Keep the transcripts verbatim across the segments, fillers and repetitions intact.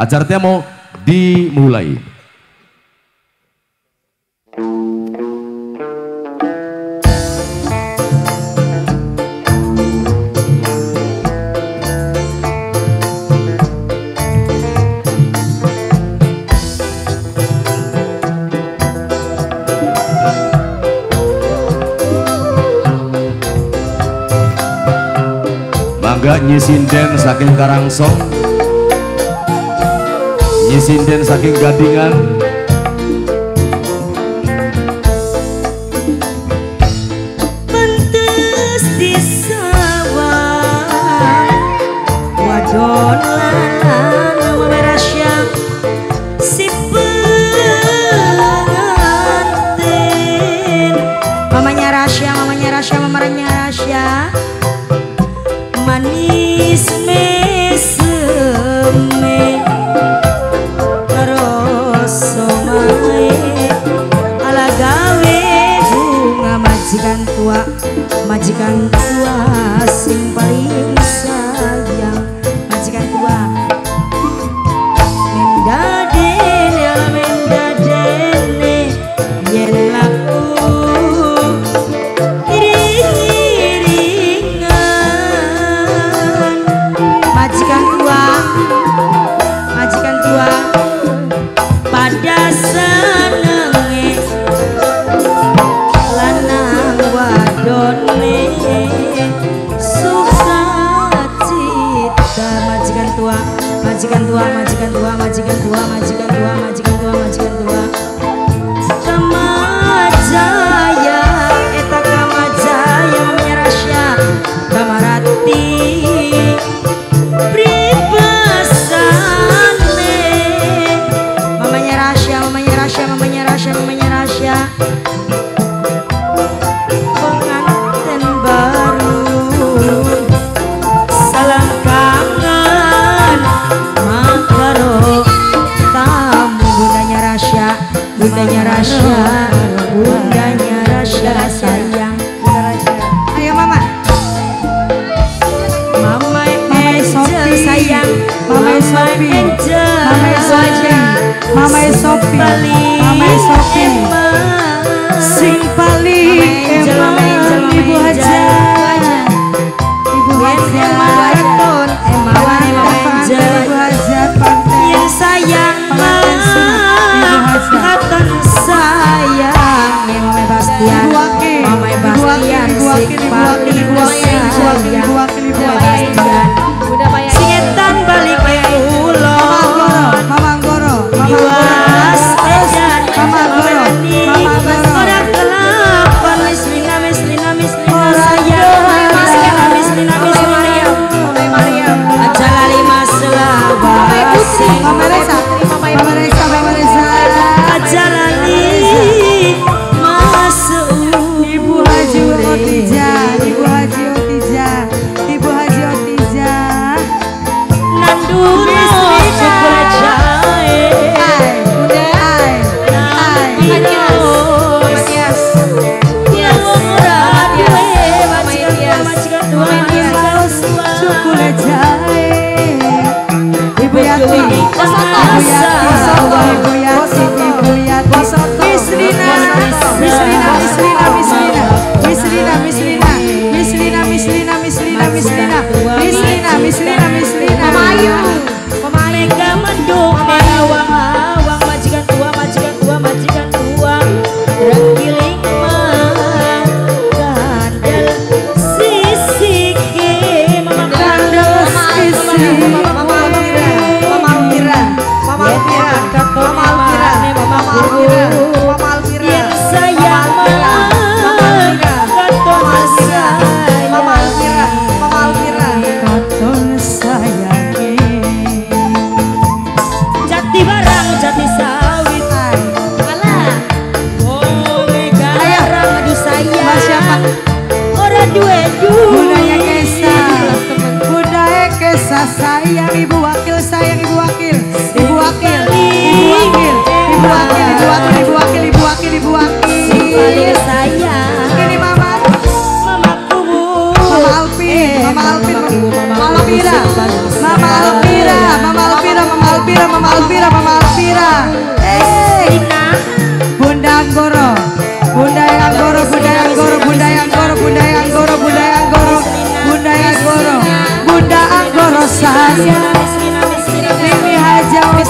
Acara temo dimulai. Mangga nyisinden saking Karangsong, nyisinden saking Gadingan, pantes di sawah wadon lalan nama berasya si pengantin. Mamanya Rasya, mamanya Rasya, mamanya Rasya manis meseme karoso mae ala gawe bunga majikan tua, majikan tua sing paling sayang, majikan tua mendadene ala mendadene yen laku majikan tua, majikan tua pada senenge lanang wadone sukacita. Majikan tua, majikan tua, majikan tua, majikan tua, majikan tua, majikan tua, majikan tua Kamajaya, eta Kamajaya mamanya Rasya Kamarati mamanya Rasya, mamanya Rasya, mamanya Rasya pengantin baru salam kangen makaro tamu bundanya Rasya, bundanya Rasya, bundanya Rasya sayang. Ayo mama, mama Angel sayang, mama Sophie, mama Sophie, mama Sophie, mama Sophie, sing paling emang ibu hajat, ibu hajat, emang Angel, ibu hajat yang sayang katon sayang, mama Bastian, mama Bastian, sing paling sayang, mama Bastian. Singetan balik ke ulo Mama Goro, Mama Yuas edan Mama Goro, Mama Goro orang kelapan Mislina, Mislina, Mislina sayang Mislina, Mislina, Mislina Mama Mariam Ajala lima selawasi Mama Reza, Mama Reza, Mama Reza Ajala lima seuh Ibu Haji Otija, Ibu Haji Otija, Ibu Haji Otija Nanduro coklat jahe udah ai Matias yang murah duwe majikan tua coklat jahe Ibu Yati, Ibu Yati, Ibu Yati, Mislina, Mislina, Mislina, Mislina, Mislina, Mislina, Mislina, Mislina, Mislina, Mislina, Mislina, Mislina, Mislina, Mama Ayu, Mama Mega mendung, awang-awang, majikan tua, majikan tua, majikan tua, terenggiling kandel sisik, Mama kandel sisik, Mama Almira, Mama Almira, Mama Almira, Mama Almira, Mama Almira, Mama Almira, yang sayang katon sayang, Mama Almira, Mama Almira, katon sayang, jati barang jati sawit, alah, oh garang aduh sayang, siapa? Orang dua-dua, budaya Kesa, budaya Kesa sayang, Ibu Wakil sayang, Ibu Wakil, Ibu Wakil, Ibu Wakil, Ibu Wakil, Ibu Wakil, Ibu Wakil, Ibu Wakil, Ibu Wakil, paling sayang, ini Mama, Mamaku, Mama Alpin, Mama Alpin, Mama Alpira, Mama Alpira, Mama Alpira, Mama Alpira, Mama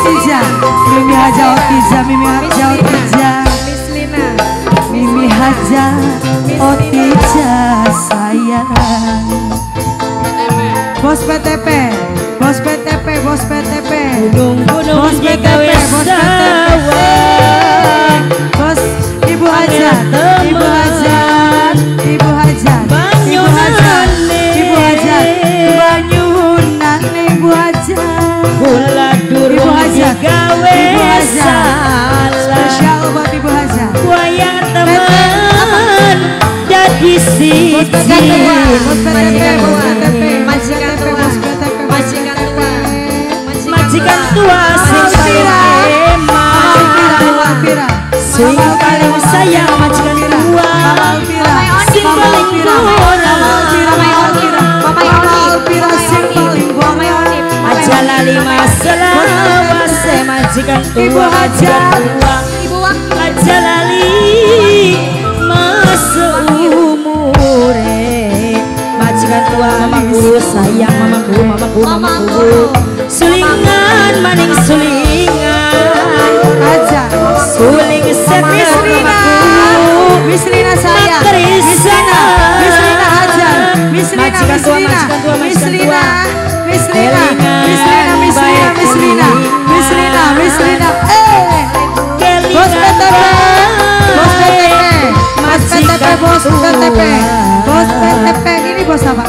Otija, Mimi Haja Otija, Mimi Haja Otija, Miss Lina, Mimi Haja Otija sayang. Bos P T P, Bos P T P, Bos P T P, gunung-gunung Bos P T P, gawe Bos P T P, Bos Ibu Haja, Ibu Haja, Ibu Haja, Ibu Haja, Ibu Haja, Banyunan Ibu Haja, Kula durung Ibu Haja, gawe Ibu Haja, salah. spesial buat Ibu Haja. Wayang teman jadi siji. Bos P T P, Bos P T P, Bos P T P, Majikan tua, Bos P T P, majikan tua, majikan tua sing paling Alpira, hemat, sing paling sayang majikan tua, sing paling murah. Aja lali masalah se majikan tua, majikan tua, aja lali masa umure. Majikan tua mamaku sayang, mamaku, mamaku, mamaku. Sulingan maning sulingan, Aja, suling set Miss Lina, Miss Lina sayang, Miss Lina, Miss Lina Hajar, Miss Lina, Majikan Miss tua, Lina, majikan tua, Miss majikan Lina, tua. Miss Lina, Miss Lina, Miss Lina, Miss Lina, Miss Lina, Miss Lina, eh, Bos P T P, Bos P T P, Bos P T P, Bos P T P, Bos P T P, ini bos apa?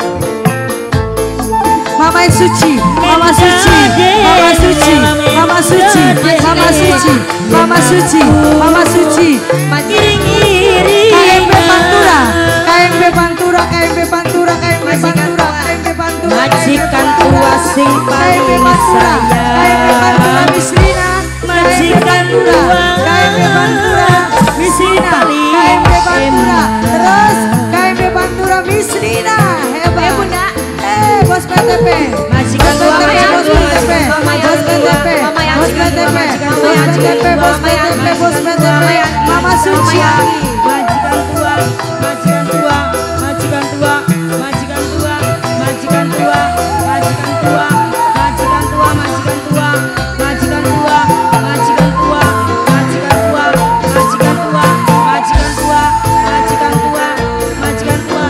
Mama Suci, Mama Suci, Mama Suci, Mama Suci, Mama Suci, Mama Suci, Mama Suci, iring-iring K M B Pantura, K M B Pantura, K M B Pantura, K M B Pantura, K M B Pantura, majikan tua sing K M B paling Pantura, K M B Pantura, sayang. Miss Lina, Majikan tua, K M B Pantura, Miss Lina, K M B Pantura, terus K M B Pantura, Miss Lina, hebat. Eh bunda, eh bos P T P, Majikan tua, bos majikan P tua, T P, bos P T P, bos P T P, bos P T P, bos P T P, bos P T P, Mama Suci. majikan tua, majikan tua, majikan tua, majikan tua, majikan tua, majikan tua, majikan tua, majikan tua, majikan tua, majikan tua, majikan tua, majikan tua, majikan tua, majikan tua, majikan tua.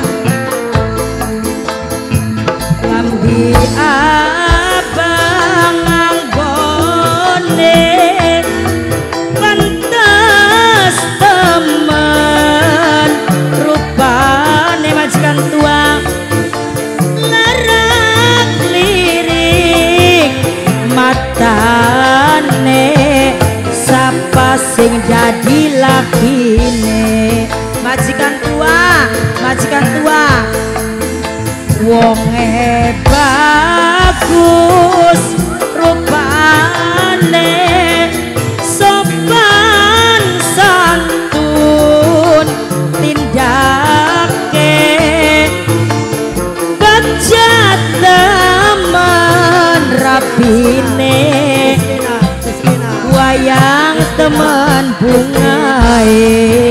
Lambi abang anggone pantas teman rupane majikan tua larak lirik matane sapa sing jadi lakine. Majikan tua, majikan tua, wonge bagus rupane sopan santun tindake bejat temen rapine wayang temen bungae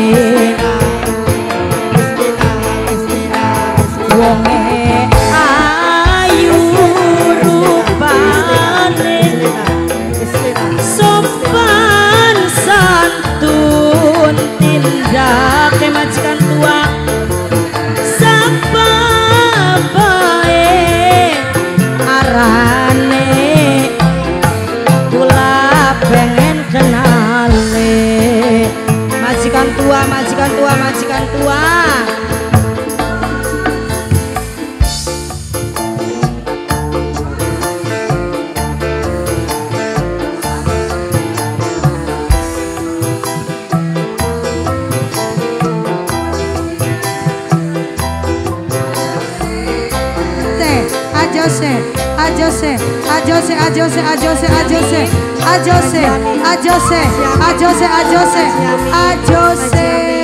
wonge ayu rupane sopan santun tindake majikan tua sapa bae arane kula pengen kenale. Majikan tua, majikan tua, majikan tua. Ajose, Ajose, Ajose, Ajose, Ajose, Ajose, Ajose, Ajose, Ajose, Ajose, Ajose.